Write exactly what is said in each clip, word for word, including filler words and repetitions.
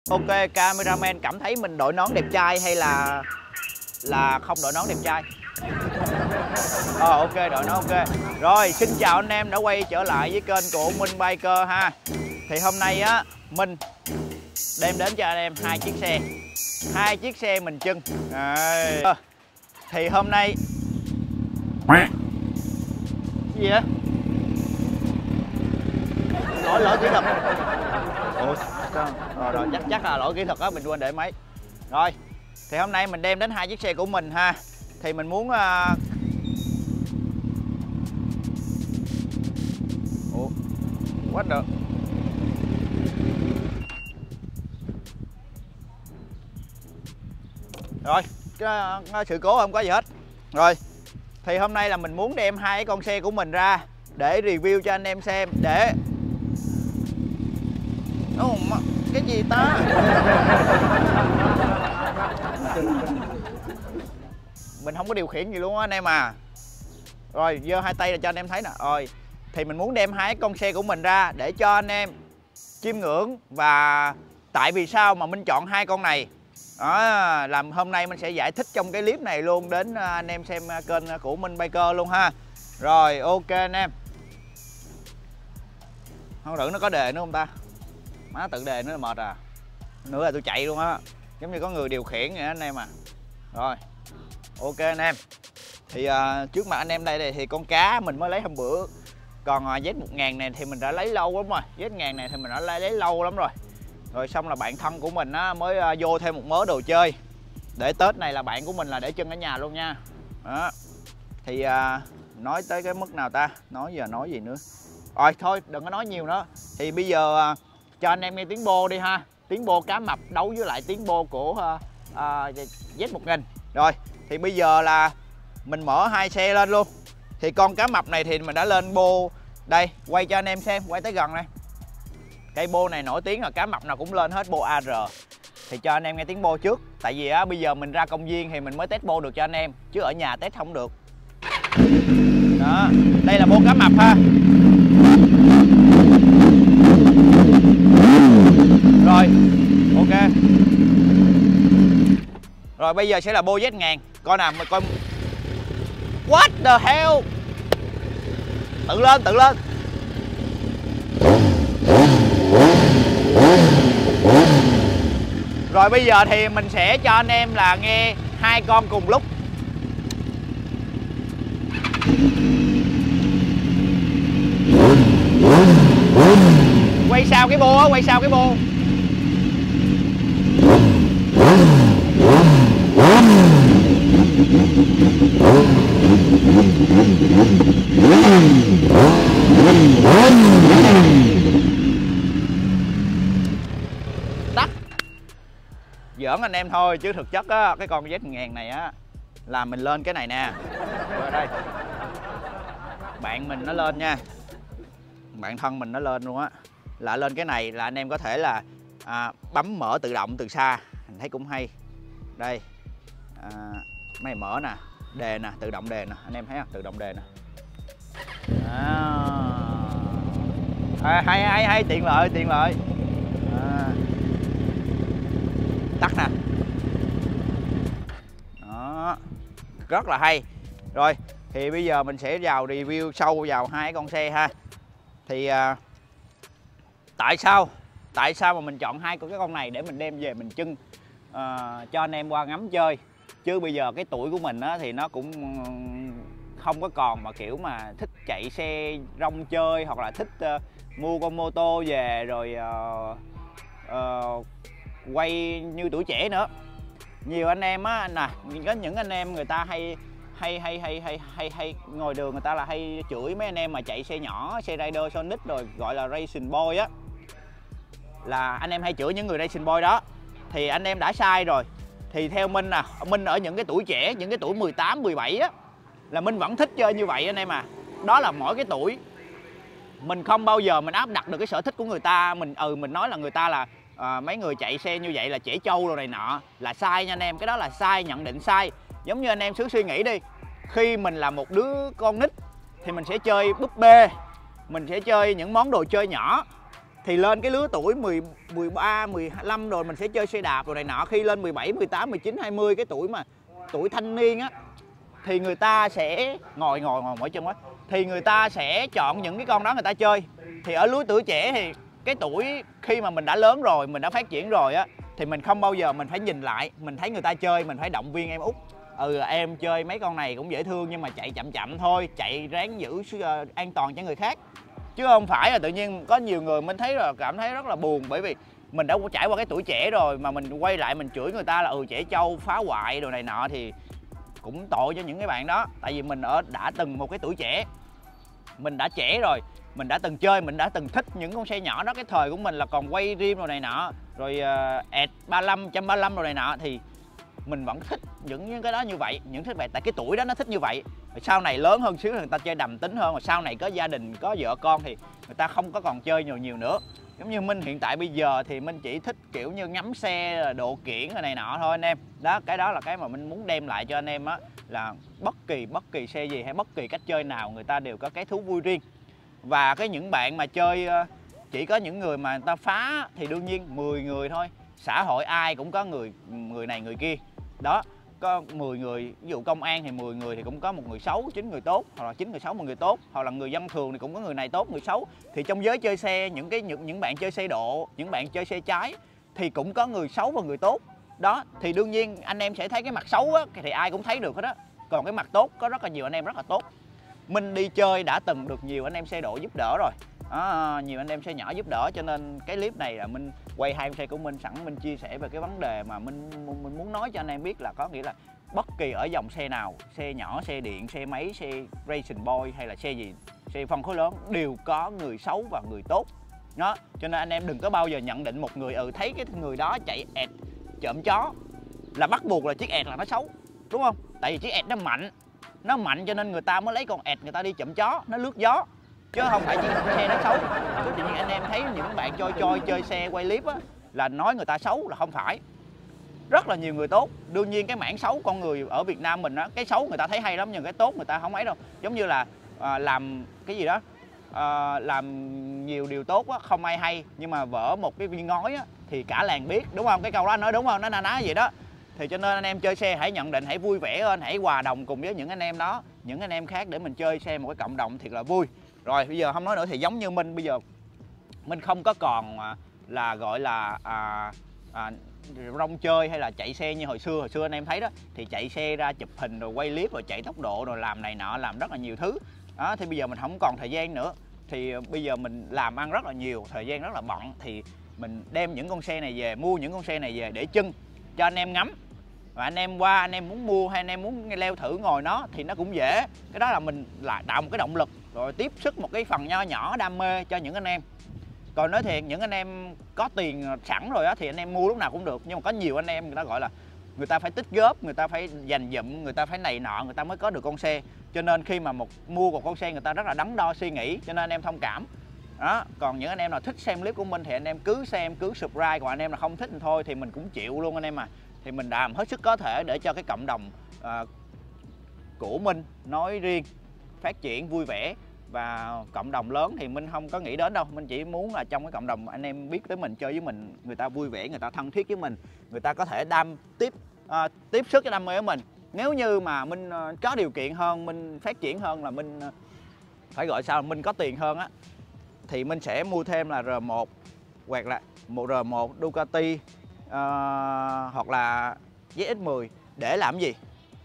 Ok, cameraman cảm thấy mình đội nón đẹp trai hay là là không đội nón đẹp trai? Ờ ok, đội nón ok. Rồi, xin chào anh em đã quay trở lại với kênh của Minh Biker ha. Thì hôm nay á, Minh đem đến cho anh em hai chiếc xe. Hai chiếc xe mình trưng. Đấy. Thì hôm nay gì vậy? Lỗi lỗi kỹ thuật. Ủa, rồi, rồi chắc chắc là lỗi kỹ thuật á, mình quên để máy. Rồi, thì hôm nay mình đem đến hai chiếc xe của mình ha. Thì mình muốn uh... Ủa, what the... Rồi, cái, cái sự cố không có gì hết. Rồi, thì hôm nay là mình muốn đem hai cái con xe của mình ra để review cho anh em xem. Để oh, cái gì ta? Mình không có điều khiển gì luôn á anh em à. Rồi, giơ hai tay là cho anh em thấy nè. Rồi, thì mình muốn đem hai con xe của mình ra để cho anh em chiêm ngưỡng. Và tại vì sao mà mình chọn hai con này đó, làm hôm nay mình sẽ giải thích trong cái clip này luôn đến anh em xem kênh của Minh Biker luôn ha. Rồi, ok anh em. Không thử nó có đề nữa không ta? Má tự đề nữa là mệt à. Nữa là tôi chạy luôn á. Giống như có người điều khiển vậy anh em à. Rồi, ok anh em. Thì uh, trước mặt anh em đây, đây thì con cá mình mới lấy hôm bữa. Còn uh, Z một ngàn này thì mình đã lấy lâu lắm rồi. Z một ngàn này thì mình đã lấy, lấy lâu lắm rồi. Rồi xong là bạn thân của mình á, mới uh, vô thêm một mớ đồ chơi. Để Tết này là bạn của mình là để chân ở nhà luôn nha. Đó. Thì uh, nói tới cái mức nào ta? Nói giờ nói gì nữa. Rồi thôi đừng có nói nhiều nữa. Thì bây giờ uh, cho anh em nghe tiếng bô đi ha. Tiếng bô cá mập đấu với lại tiếng bô của uh, uh, Z một nghìn. Rồi thì bây giờ là mình mở hai xe lên luôn. Thì con cá mập này thì mình đã lên bô. Đây quay cho anh em xem, quay tới gần này. Cây bô này nổi tiếng là cá mập nào cũng lên hết bô a rờ. Thì cho anh em nghe tiếng bô trước. Tại vì á, bây giờ mình ra công viên thì mình mới test bô được cho anh em. Chứ ở nhà test không được. Đó, đây là bô cá mập ha. Rồi, ok. Rồi bây giờ sẽ là bô Z một ngàn. Coi nào, mình coi. What the hell? Tự lên, tự lên. Rồi bây giờ thì mình sẽ cho anh em là nghe hai con cùng lúc. Quay sau cái bô á, quay sau cái bô. Tắt. Giỡn anh em thôi chứ thực chất á, cái con Z một ngàn này á là mình lên cái này nè. Rồi đây. Bạn mình nó lên nha. Bạn thân mình nó lên luôn á. Là lên cái này là anh em có thể là à, bấm mở tự động từ xa. Mình thấy cũng hay. Đây à, mấy mở nè, đề nè, tự động đề nè, anh em thấy không? Tự động đề nè. À, hay hay hay, tiện lợi, tiện lợi. À, tắt nè. Đó, rất là hay. Rồi thì bây giờ mình sẽ vào review sâu vào hai con xe ha. Thì à, tại sao tại sao mà mình chọn hai cái con này để mình đem về mình trưng à, cho anh em qua ngắm chơi. Chứ bây giờ cái tuổi của mình á, thì nó cũng không có còn mà kiểu mà thích chạy xe rong chơi, hoặc là thích uh, mua con mô tô về rồi uh, uh, quay như tuổi trẻ nữa. Nhiều anh em á nè, có những anh em người ta hay hay hay hay hay hay hay ngồi đường, người ta là hay chửi mấy anh em mà chạy xe nhỏ, xe Rider Sonic rồi gọi là Racing Boy á. Là anh em hay chửi những người Racing Boy đó. Thì anh em đã sai rồi. Thì theo Minh nè, Minh ở những cái tuổi trẻ, những cái tuổi mười tám, mười bảy á, là Minh vẫn thích chơi như vậy anh em à. Đó là mỗi cái tuổi. Mình không bao giờ mình áp đặt được cái sở thích của người ta. Mình ừ mình nói là người ta là à, mấy người chạy xe như vậy là trẻ trâu rồi này nọ, là sai nha anh em. Cái đó là sai, nhận định sai. Giống như anh em cứ suy nghĩ đi. Khi mình là một đứa con nít thì mình sẽ chơi búp bê, mình sẽ chơi những món đồ chơi nhỏ. Thì lên cái lứa tuổi mười, mười ba, mười lăm rồi mình sẽ chơi xe đạp rồi này nọ. Khi lên mười bảy, mười tám, mười chín, hai mươi cái tuổi mà tuổi thanh niên á, thì người ta sẽ ngồi ngồi ngồi mỗi chân quá, thì người ta sẽ chọn những cái con đó người ta chơi. Thì ở lứa tuổi trẻ thì cái tuổi khi mà mình đã lớn rồi, mình đã phát triển rồi á, thì mình không bao giờ mình phải nhìn lại, mình thấy người ta chơi mình phải động viên em út. Ừ, em chơi mấy con này cũng dễ thương nhưng mà chạy chậm chậm thôi, chạy ráng giữ an toàn cho người khác, chứ không phải là tự nhiên có nhiều người mình thấy là cảm thấy rất là buồn, bởi vì mình đã trải qua cái tuổi trẻ rồi mà mình quay lại mình chửi người ta là ừ trẻ trâu phá hoại đồ này nọ thì cũng tội cho những cái bạn đó. Tại vì mình ở đã từng một cái tuổi trẻ, mình đã trẻ rồi, mình đã từng chơi, mình đã từng thích những con xe nhỏ đó. Cái thời của mình là còn quay rim rồi này nọ, rồi uh, ẹt ba lăm, một ba lăm rồi này nọ, thì mình vẫn thích những, những cái đó như vậy, những thích vậy. Tại cái tuổi đó nó thích như vậy. Rồi sau này lớn hơn xíu người ta chơi đầm tính hơn, rồi sau này có gia đình, có vợ con thì người ta không có còn chơi nhiều nhiều nữa. Giống như Minh hiện tại bây giờ thì Minh chỉ thích kiểu như ngắm xe, độ kiển rồi này nọ thôi anh em. Đó, cái đó là cái mà Minh muốn đem lại cho anh em á, là bất kỳ bất kỳ xe gì hay bất kỳ cách chơi nào người ta đều có cái thú vui riêng. Và cái những bạn mà chơi chỉ có những người mà người ta phá thì đương nhiên mười người thôi, xã hội ai cũng có người người này người kia. Đó, có mười người, ví dụ công an thì mười người thì cũng có một người xấu, chín người tốt, hoặc là chín người xấu một người tốt, hoặc là người dân thường thì cũng có người này tốt, người xấu. Thì trong giới chơi xe, những cái những những bạn chơi xe độ, những bạn chơi xe trái thì cũng có người xấu và người tốt. Đó, thì đương nhiên anh em sẽ thấy cái mặt xấu á, thì ai cũng thấy được hết đó. Còn cái mặt tốt có rất là nhiều anh em rất là tốt. Minh đi chơi đã từng được nhiều anh em xe độ giúp đỡ rồi. Đó, nhiều anh em xe nhỏ giúp đỡ, cho nên cái clip này là Minh quay hai con xe của Minh, sẵn Minh chia sẻ về cái vấn đề mà Minh mình muốn nói cho anh em biết, là có nghĩa là bất kỳ ở dòng xe nào, xe nhỏ, xe điện, xe máy, xe racing boy hay là xe gì, xe phân khối lớn đều có người xấu và người tốt. Đó, cho nên anh em đừng có bao giờ nhận định một người ừ thấy cái người đó chạy ẹt trộm chó là bắt buộc là chiếc ẹt là nó xấu, đúng không? Tại vì chiếc ẹt nó mạnh, nó mạnh cho nên người ta mới lấy con ẹt người ta đi chậm chó, nó lướt gió, chứ không phải chỉ xe nó xấu. Chứ tự nhiên anh em thấy những bạn choi choi chơi xe quay clip á là nói người ta xấu là không phải. Rất là nhiều người tốt. Đương nhiên cái mảng xấu con người ở Việt Nam mình á, cái xấu người ta thấy hay lắm nhưng cái tốt người ta không ấy đâu. Giống như là à, làm cái gì đó, à, làm nhiều điều tốt á không ai hay, nhưng mà vỡ một cái viên ngói á thì cả làng biết, đúng không? Cái câu đó anh nói đúng không? Nó na ná vậy đó. Thì cho nên anh em chơi xe hãy nhận định, hãy vui vẻ hơn, hãy hòa đồng cùng với những anh em đó, những anh em khác để mình chơi xe một cái cộng đồng thiệt là vui. Rồi bây giờ không nói nữa thì giống như Minh bây giờ Minh không có còn là gọi là à, à, rong chơi hay là chạy xe như hồi xưa. Hồi xưa anh em thấy đó thì chạy xe ra chụp hình rồi quay clip rồi chạy tốc độ rồi làm này nọ, làm rất là nhiều thứ đó. Thì bây giờ mình không còn thời gian nữa, thì bây giờ mình làm ăn rất là nhiều, thời gian rất là bận, thì mình đem những con xe này về, mua những con xe này về để trưng cho anh em ngắm. Và anh em qua, anh em muốn mua hay anh em muốn leo thử ngồi nó thì nó cũng dễ. Cái đó là mình là tạo một cái động lực, rồi tiếp sức một cái phần nho nhỏ đam mê cho những anh em. Còn nói thiệt, những anh em có tiền sẵn rồi á thì anh em mua lúc nào cũng được. Nhưng mà có nhiều anh em người ta gọi là người ta phải tích góp, người ta phải dành dụm, người ta phải này nọ, người ta mới có được con xe. Cho nên khi mà một mua một con xe người ta rất là đắn đo suy nghĩ, cho nên anh em thông cảm. Đó, còn những anh em nào thích xem clip của mình thì anh em cứ xem, cứ subscribe. Còn anh em nào không thích thì thôi thì mình cũng chịu luôn anh em à. Thì mình làm hết sức có thể để cho cái cộng đồng uh, của Minh nói riêng phát triển vui vẻ. Và cộng đồng lớn thì Minh không có nghĩ đến đâu. Minh chỉ muốn là trong cái cộng đồng anh em biết tới mình, chơi với mình, người ta vui vẻ, người ta thân thiết với mình, người ta có thể đam tiếp uh, tiếp sức cái đam mê của mình. Nếu như mà Minh uh, có điều kiện hơn, Minh phát triển hơn, là Minh uh, phải gọi sao, Minh có tiền hơn á, thì Minh sẽ mua thêm là R một hoặc là một R một Ducati uh, hoặc là Z X mười. Để làm gì?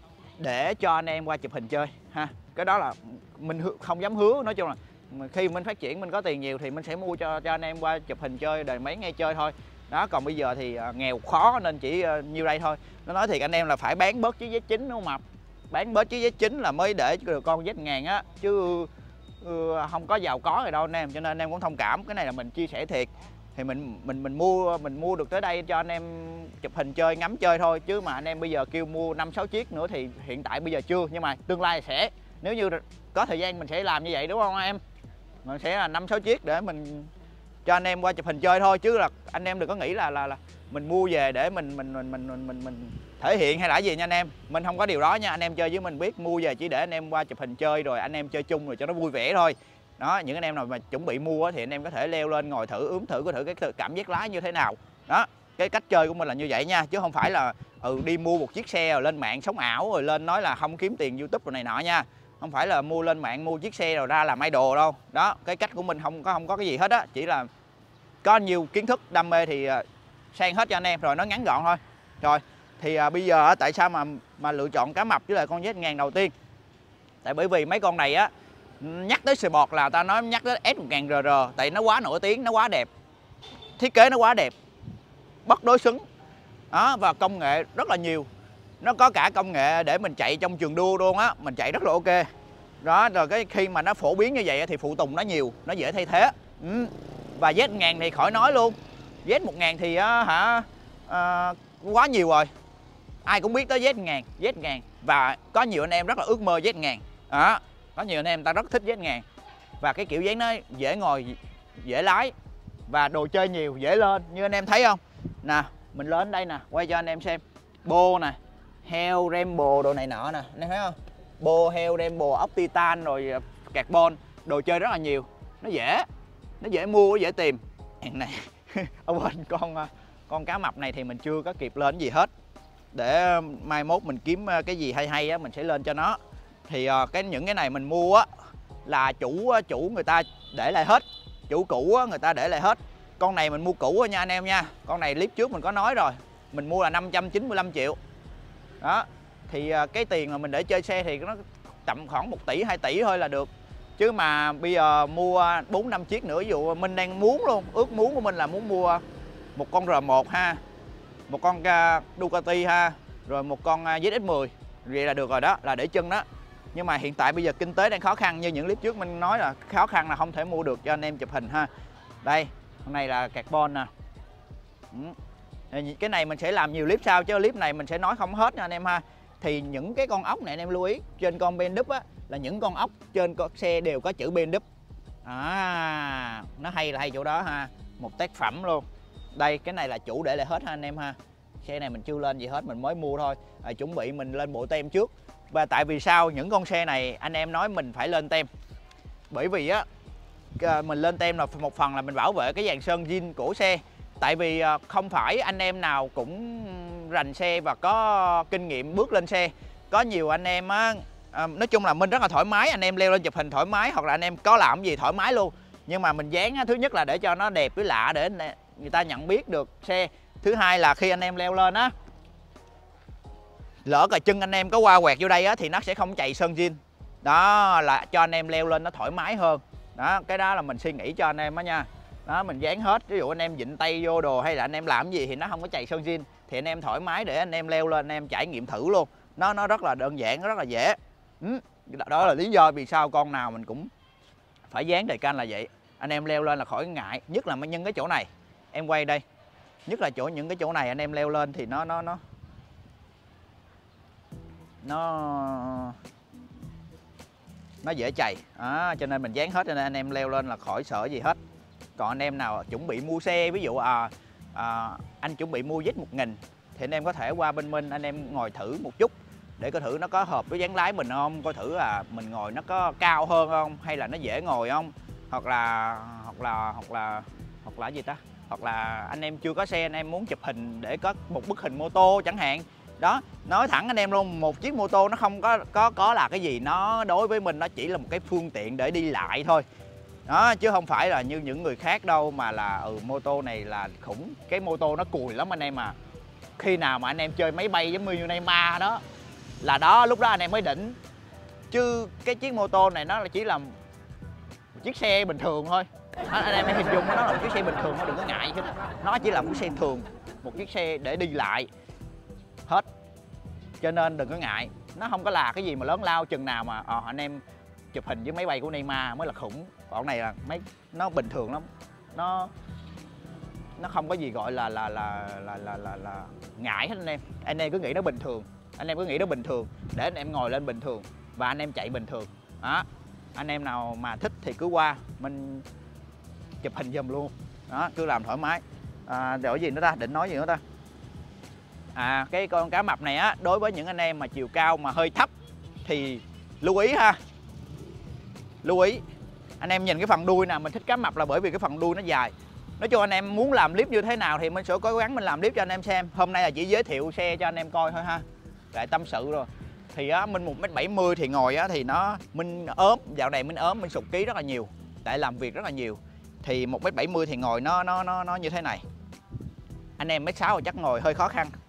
Để cho anh em qua chụp hình chơi ha. Cái đó là mình không dám hứa. Nói chung là khi mình phát triển, mình có tiền nhiều thì mình sẽ mua cho cho anh em qua chụp hình chơi, đời mấy ngày chơi thôi. Đó, còn bây giờ thì uh, nghèo khó nên chỉ uh, nhiêu đây thôi. Nó nói thiệt anh em là phải bán bớt chiếc Z chín đúng không Mập? Bán bớt chiếc Z chín là mới để được con Z ngàn á, chứ uh, không có giàu có rồi đâu anh em. Cho nên anh em cũng thông cảm, cái này là mình chia sẻ thiệt. Thì mình mình mình mua mình mua được tới đây cho anh em chụp hình chơi, ngắm chơi thôi. Chứ mà anh em bây giờ kêu mua năm sáu chiếc nữa thì hiện tại bây giờ chưa, nhưng mà tương lai sẽ, nếu như có thời gian mình sẽ làm như vậy, đúng không em? Mình sẽ là năm sáu chiếc để mình cho anh em qua chụp hình chơi thôi. Chứ là anh em đừng có nghĩ là là, là mình mua về để mình mình mình mình mình mình, mình thể hiện hay là gì nha anh em. Mình không có điều đó nha. Anh em chơi với mình biết mua về chỉ để anh em qua chụp hình chơi rồi anh em chơi chung rồi cho nó vui vẻ thôi. Đó, những anh em nào mà chuẩn bị mua thì anh em có thể leo lên ngồi thử, ướm thử, có thử cái cảm giác lái như thế nào. Đó, cái cách chơi của mình là như vậy nha, chứ không phải là ừ đi mua một chiếc xe rồi lên mạng sống ảo rồi lên nói là không kiếm tiền YouTube rồi này nọ nha. Không phải là mua lên mạng mua chiếc xe rồi ra làm idol đâu. Đó, cái cách của mình không có không có cái gì hết á, chỉ là có nhiều kiến thức đam mê thì sang hết cho anh em rồi, nó ngắn gọn thôi. Rồi thì à, bây giờ tại sao mà mà lựa chọn cá mập với lại con Z một ngàn đầu tiên? Tại bởi vì mấy con này á, nhắc tới Sport là ta nói nhắc tới S một ngàn R R, tại nó quá nổi tiếng, nó quá đẹp, thiết kế nó quá đẹp, bất đối xứng. Đó, và công nghệ rất là nhiều, nó có cả công nghệ để mình chạy trong trường đua luôn á, mình chạy rất là ok. Đó, rồi cái khi mà nó phổ biến như vậy thì phụ tùng nó nhiều, nó dễ thay thế. Ừ. Và Z một ngàn thì khỏi nói luôn, Z một ngàn thì á, hả à, quá nhiều rồi, ai cũng biết tới Z một ngàn, Z một ngàn và có nhiều anh em rất là ước mơ Z một ngàn. Đó, có nhiều anh em ta rất thích Z một ngàn và cái kiểu dáng nó dễ ngồi, dễ lái và đồ chơi nhiều, dễ lên như anh em thấy không nè. Mình lên đây nè, quay cho anh em xem bô nè, heo Rambo đồ này nọ nè, anh em thấy không? Bô heo Rambo, ốc titan rồi carbon, đồ chơi rất là nhiều, nó dễ, nó dễ mua, nó dễ tìm. Này ở bên con con cá mập này thì mình chưa có kịp lên gì hết, để mai mốt mình kiếm cái gì hay hay á mình sẽ lên cho nó. Thì cái những cái này mình mua á là chủ chủ người ta để lại hết, chủ cũ á, người ta để lại hết. Con này mình mua cũ nha anh em nha, con này clip trước mình có nói rồi, mình mua là năm trăm chín mươi lăm triệu. Đó, thì cái tiền mà mình để chơi xe thì nó tầm khoảng một tỷ hai tỷ thôi là được. Chứ mà bây giờ mua bốn năm chiếc nữa, ví dụ mình đang muốn luôn, ước muốn của mình là muốn mua một con R một ha, một con Ducati ha, rồi một con Z X mười, vậy là được rồi, đó là để chân đó. Nhưng mà hiện tại bây giờ kinh tế đang khó khăn, như những clip trước mình nói là khó khăn là không thể mua được cho anh em chụp hình ha. Đây, con này là carbon nè. Cái này mình sẽ làm nhiều clip sau, chứ clip này mình sẽ nói không hết nha anh em ha. Thì những cái con ốc này anh em lưu ý, trên con ben đúp á là những con ốc trên con xe đều có chữ ben đúp. À, nó hay là hay chỗ đó ha, một tác phẩm luôn. Đây, cái này là chủ để lại hết ha anh em ha. Xe này mình chưa lên gì hết, mình mới mua thôi, à, chuẩn bị mình lên bộ tem trước. Và tại vì sao những con xe này anh em nói mình phải lên tem? Bởi vì á mình lên tem là một phần là mình bảo vệ cái dàn sơn zin của xe. Tại vì không phải anh em nào cũng rành xe và có kinh nghiệm bước lên xe. Có nhiều anh em á, à, nói chung là mình rất là thoải mái, anh em leo lên chụp hình thoải mái, hoặc là anh em có làm gì thoải mái luôn. Nhưng mà mình dán á, thứ nhất là để cho nó đẹp với lạ, để người ta nhận biết được xe. Thứ hai là khi anh em leo lên á, lỡ cả chân anh em có qua quẹt vô đây á thì nó sẽ không chạy sơn zin. Đó là cho anh em leo lên nó thoải mái hơn. Đó, cái đó là mình suy nghĩ cho anh em đó nha. Đó, mình dán hết, ví dụ anh em vịn tay vô đồ hay là anh em làm gì thì nó không có chạy sơn zin, thì anh em thoải mái để anh em leo lên anh em trải nghiệm thử luôn. Nó nó rất là đơn giản, rất là dễ. Ừ, đó là lý do vì sao con nào mình cũng phải dán đề can là vậy. Anh em leo lên là khỏi ngại, nhất là nhân cái chỗ này. Em quay đây. Nhất là chỗ những cái chỗ này anh em leo lên thì nó nó nó nó nó dễ chày, à, cho nên mình dán hết, cho nên anh em leo lên là khỏi sợ gì hết. Còn anh em nào chuẩn bị mua xe, ví dụ à, à, anh chuẩn bị mua Z một nghìn thì anh em có thể qua bên mình anh em ngồi thử một chút để coi thử nó có hợp với dáng lái mình không, coi thử là mình ngồi nó có cao hơn không, hay là nó dễ ngồi không, hoặc là hoặc là hoặc là hoặc là gì ta, hoặc là anh em chưa có xe, anh em muốn chụp hình để có một bức hình mô tô chẳng hạn. Đó, nói thẳng anh em luôn, một chiếc mô tô nó không có có có là cái gì, nó đối với mình nó chỉ là một cái phương tiện để đi lại thôi. Đó, chứ không phải là như những người khác đâu mà là ừ mô tô này là khủng, cái mô tô nó cùi lắm anh em à. Khi nào mà anh em chơi máy bay giống như Neymar đó là đó, lúc đó anh em mới đỉnh. Chứ cái chiếc mô tô này nó chỉ là một chiếc xe bình thường thôi. Anh em hãy hình dung nó là một chiếc xe bình thường, nó đừng có ngại chứ. Nó chỉ là một chiếc xe thường, một chiếc xe để đi lại hết. Cho nên đừng có ngại, nó không có là cái gì mà lớn lao. Chừng nào mà à, anh em chụp hình với máy bay của Neymar mới là khủng. Còn này là mấy nó bình thường lắm, nó nó không có gì gọi là là là là là là, là ngại hết anh em. Anh em cứ nghĩ nó bình thường, anh em cứ nghĩ nó bình thường để anh em ngồi lên bình thường và anh em chạy bình thường. Đó, anh em nào mà thích thì cứ qua mình chụp hình giùm luôn. Đó, cứ làm thoải mái. À, rồi gì nữa ta, định nói gì nữa ta. À, cái con cá mập này á, đối với những anh em mà chiều cao mà hơi thấp thì lưu ý ha, lưu ý Anh em nhìn cái phần đuôi nè, mình thích cá mập là bởi vì cái phần đuôi nó dài. Nói chung anh em muốn làm clip như thế nào thì mình sẽ cố gắng mình làm clip cho anh em xem. Hôm nay là chỉ giới thiệu xe cho anh em coi thôi ha, lại tâm sự rồi. Thì á, mình một mét bảy mươi thì ngồi á thì nó mình ốm, dạo này mình ốm, mình sụt ký rất là nhiều tại làm việc rất là nhiều. Thì một mét bảy mươi thì ngồi nó nó nó nó như thế này. Anh em mét sáu chắc ngồi hơi khó khăn.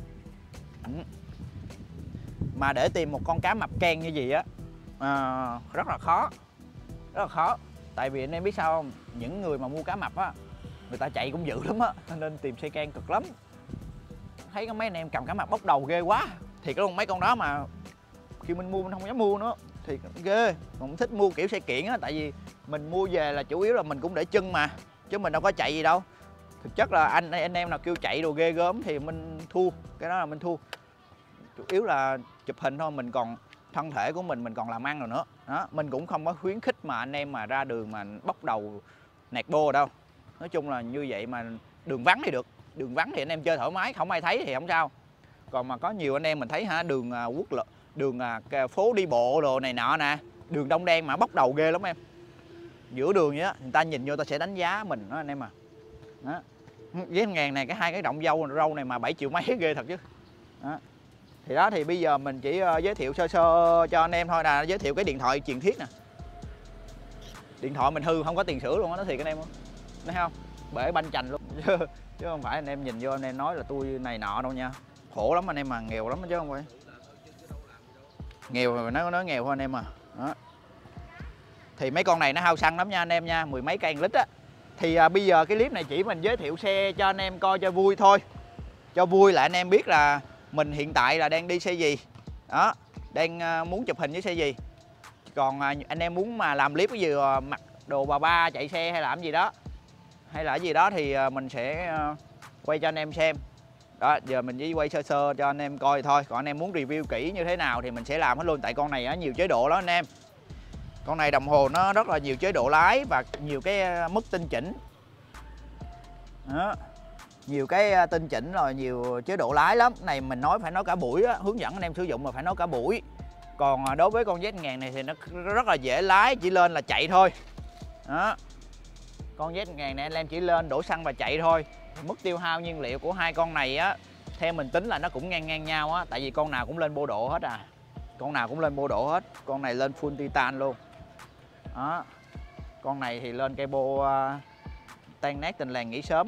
Mà để tìm một con cá mập ken như gì á à, rất là khó, rất là khó. Tại vì anh em biết sao không, những người mà mua cá mập á, người ta chạy cũng dữ lắm á, nên tìm xe ken cực lắm. Thấy có mấy anh em cầm cá mập bốc đầu ghê quá. Thì cái mấy con đó mà khi mình mua mình không dám mua nữa, thì ghê. Còn thích mua kiểu xe kiện á, tại vì mình mua về là chủ yếu là mình cũng để chân mà, chứ mình đâu có chạy gì đâu. Thực chất là anh anh em nào kêu chạy đồ ghê gớm thì mình thua, cái đó là mình thua. Chủ yếu là chụp hình thôi, mình còn thân thể của mình mình còn làm ăn rồi nữa đó. Mình cũng không có khuyến khích mà anh em mà ra đường mà bốc đầu nẹt bô đâu. Nói chung là như vậy, mà đường vắng thì được, đường vắng thì anh em chơi thoải mái, không ai thấy thì không sao. Còn mà có nhiều anh em mình thấy hả, đường quốc lộ, đường phố đi bộ đồ này nọ nè, đường đông đen mà bốc đầu ghê lắm em. Giữa đường vậy á, người ta nhìn vô ta sẽ đánh giá mình đó anh em à. Đó. Với ngàn này cái hai cái động dâu râu này mà bảy triệu mấy ghê thật chứ. Đó. Thì đó, thì bây giờ mình chỉ uh, giới thiệu sơ sơ cho anh em thôi, là giới thiệu cái điện thoại truyền thiết nè. Điện thoại mình hư không có tiền sửa luôn á, nói thiệt anh em không, thấy không, bể banh chành luôn chứ, chứ không phải anh em nhìn vô anh em nói là tôi này nọ đâu nha. Khổ lắm anh em mà, nghèo lắm chứ không phải nghèo, nó nói nghèo thôi anh em à. Đó. Thì mấy con này nó hao xăng lắm nha anh em nha, mười mấy cây lít á. Thì à, bây giờ cái clip này chỉ mình giới thiệu xe cho anh em coi cho vui thôi, cho vui là anh em biết là mình hiện tại là đang đi xe gì đó, đang à, muốn chụp hình với xe gì. Còn à, anh em muốn mà làm clip cái gì à, mặc đồ bà ba chạy xe hay làm gì đó, hay là cái gì đó thì à, mình sẽ à, quay cho anh em xem. Đó, giờ mình chỉ quay sơ sơ cho anh em coi thôi. Còn anh em muốn review kỹ như thế nào thì mình sẽ làm hết luôn. Tại con này á, nhiều chế độ lắm anh em. Con này đồng hồ nó rất là nhiều chế độ lái và nhiều cái mức tinh chỉnh. Đó. Nhiều cái tinh chỉnh rồi nhiều chế độ lái lắm. Cái này mình nói phải nói cả buổi á, hướng dẫn anh em sử dụng mà phải nói cả buổi. Còn đối với con Z ngàn này thì nó rất là dễ lái, chỉ lên là chạy thôi. Đó. Con Z ngàn này anh em chỉ lên đổ xăng và chạy thôi. Mức tiêu hao nhiên liệu của hai con này á, theo mình tính là nó cũng ngang ngang nhau á, tại vì con nào cũng lên bô độ hết à. Con nào cũng lên bô độ hết. Con này lên full titan luôn. Đó. Con này thì lên cây bô uh, tan nát tình làng nghỉ sớm.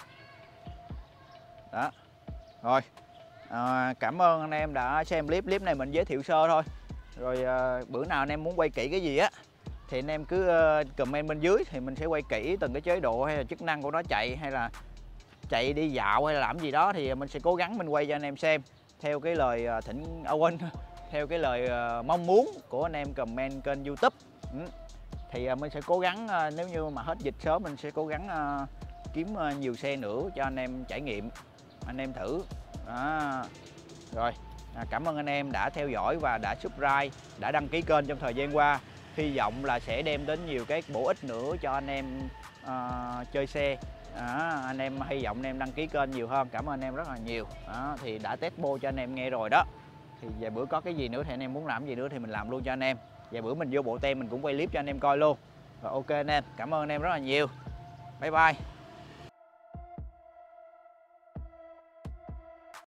Đó. Rồi. À, cảm ơn anh em đã xem clip. Clip này mình giới thiệu sơ thôi. Rồi uh, bữa nào anh em muốn quay kỹ cái gì á thì anh em cứ uh, comment bên dưới thì mình sẽ quay kỹ từng cái chế độ hay là chức năng của nó chạy, hay là chạy đi dạo hay là làm gì đó thì mình sẽ cố gắng mình quay cho anh em xem theo cái lời uh, thỉnh à, quên theo cái lời uh, mong muốn của anh em comment kênh YouTube. Ừ. Thì uh, mình sẽ cố gắng uh, nếu như mà hết dịch sớm mình sẽ cố gắng uh, kiếm uh, nhiều xe nữa cho anh em trải nghiệm, anh em thử. Đó. Rồi, à, cảm ơn anh em đã theo dõi và đã subscribe, đã đăng ký kênh trong thời gian qua. Hy vọng là sẽ đem đến nhiều cái bổ ích nữa cho anh em uh, chơi xe. À, anh em hy vọng anh em đăng ký kênh nhiều hơn. Cảm ơn anh em rất là nhiều. Đó, thì đã test bô cho anh em nghe rồi đó. Thì vài bữa có cái gì nữa thì anh em muốn làm gì nữa thì mình làm luôn cho anh em. Vài bữa mình vô bộ tem mình cũng quay clip cho anh em coi luôn. Rồi ok anh em, cảm ơn anh em rất là nhiều. Bye bye.